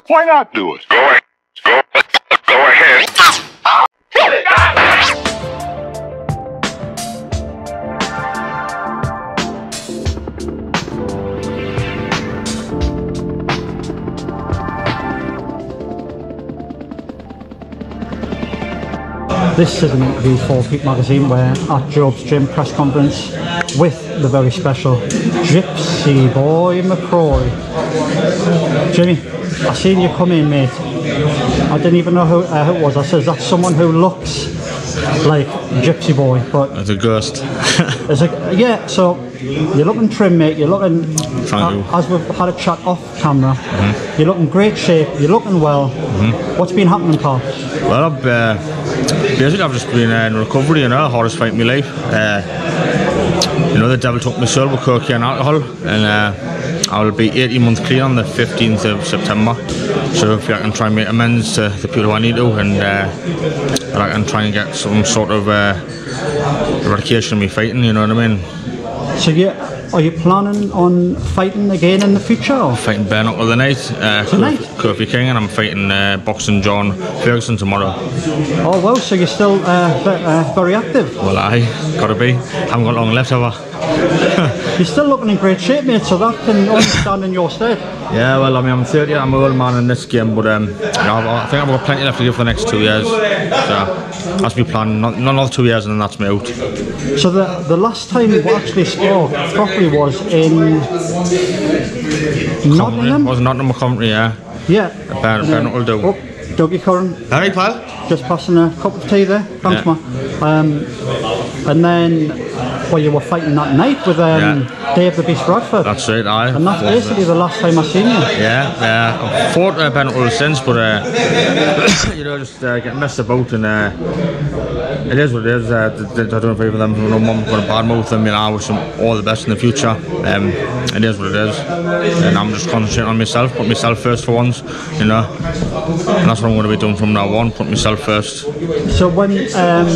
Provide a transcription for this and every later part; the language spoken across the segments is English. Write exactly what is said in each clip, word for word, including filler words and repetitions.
Why not do it? Go ahead. Go, go ahead. This is an interview for Peep Magazine. We're at Job's gym press conference with the very special Gypsy Boy McCRORY. Jimmy, I seen you come in, mate. I didn't even know who, uh, who it was. I said, that's someone who looks like Gypsy Boy, but it's a ghost. it's a, yeah, so you're looking trim, mate. You're looking, uh, as we've had a chat off camera, mm-hmm. You're looking great shape. You're looking well. Mm-hmm. What's been happening, pal? Well, I've, uh, basically I've just been uh, in recovery, you know, hardest fight in my life. Uh, you know, the devil took my soul with cocaine and alcohol, and uh, I'll be eighteen months clean on the fifteenth of September. So hopefully I can try and make amends to the people I need to, and uh, I can try and get some sort of uh, eradication of me fighting, you know what I mean? So yeah. Are you planning on fighting again in the future? Or? Fighting bare knuckle tonight, uh, tonight? Kofi King, and I'm fighting uh, boxing John Ferguson tomorrow. Oh well, so you're still uh, ve uh, very active? Well, I gotta be. Haven't got long left, have I? You're still looking in great shape, mate, so that can only stand in your stead. Yeah, well, I mean, I'm thirty, I'm an old man in this game, but um, you know, I think I've got plenty left to give for the next two years. So that's my plan, not, not another two years and then that's me out. So the, the last time we actually spoke properly was in Nottingham? Was Nottingham Commentary, yeah. Yeah. Bare knuckle do. Oh, Dougie Curran. Alright, pal. Just passing a cup of tea there. Thanks, yeah. man. Um, and then, well, you were fighting that night with um, yeah. Dave the Beast Bradford. That's right, aye. And that's basically the last time I've seen you. Yeah, yeah. I've fought uh, bare knuckle since, but uh, you know, just uh, getting messed about, and uh, it is what it is. Uh, I don't agree with them. No mum's going to badmouth them. You know, I wish them all the best in the future. Um, it is what it is, and I'm just concentrating on myself, put myself first for once. You know, and that's what I'm going to be doing from now on. Put myself first. So when um,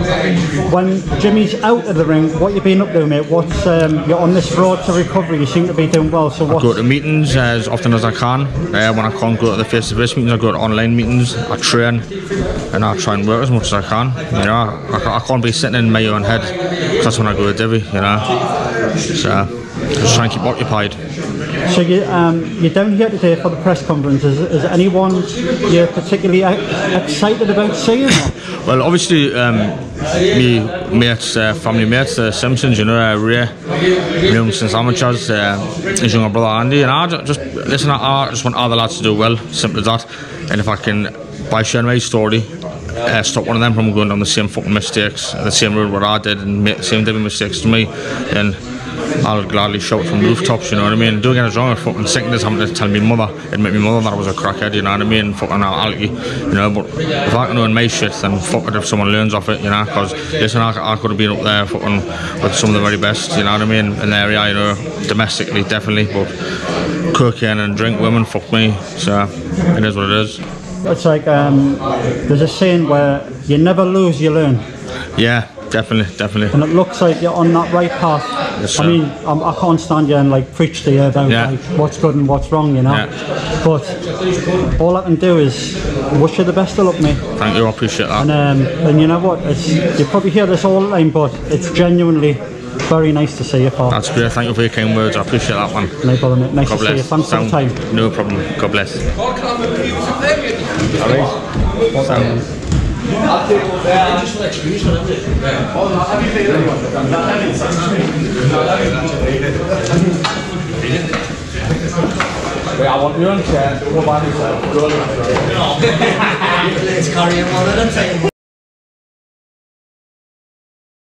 when Jimmy's out of the ring, what you been up to, mate? What's um, you're on this road to recovery? You seem to be doing well. So what? I go to meetings as often as I can. Uh, when I can't go to the face-to-face meetings, I go to online meetings. I train, and I try and work as much as I can. You know, I, I can't be sitting in my own head. That's when I go to divvy. You know, so just try and keep occupied. So you, um, you're down here today for the press conference. Is, is anyone you're particularly excited about seeing? Well, obviously, um, me mates, uh, family mates, the Simpsons, you know, uh, Ray, known since amateurs, uh, his younger brother Andy, and I just, listen, I just want all the lads to do well, simple as that. And if I can, by sharing my story, Uh, stop one of them from going down the same fucking mistakes, the same road what I did, and make the same different mistakes to me, then I'll gladly shout from rooftops, you know what I mean? Don't get us wrong, I fucking sickness having to tell me mother, admit me mother that I was a crackhead, you know what I mean? Fucking alky, you know, but if I can own my shit, then fuck it if someone learns off it, you know, because listen, I, I could have been up there fucking with some of the very best, you know what I mean, in the area, you know, domestically, definitely, but cocaine and drink women, fuck me, so it is what it is. It's like, um, there's a saying where you never lose, you learn. Yeah, definitely, definitely. And it looks like you're on that right path. Yes, I mean, I'm, I can't stand you and like preach to you about yeah. like, what's good and what's wrong, you know. Yeah. But all I can do is wish you the best of luck, mate. Thank you, I appreciate that. And, um, and you know what, it's, you probably hear this all the time, but it's genuinely very nice to see you, Paul. That's great, thank you for your kind words, I appreciate that, man. No problem, mate. Nice God to bless. see you. Thanks Sound, for the time. No problem, God bless. Alright. Sound. Wait, I want you on chair. Let's carry on one of them.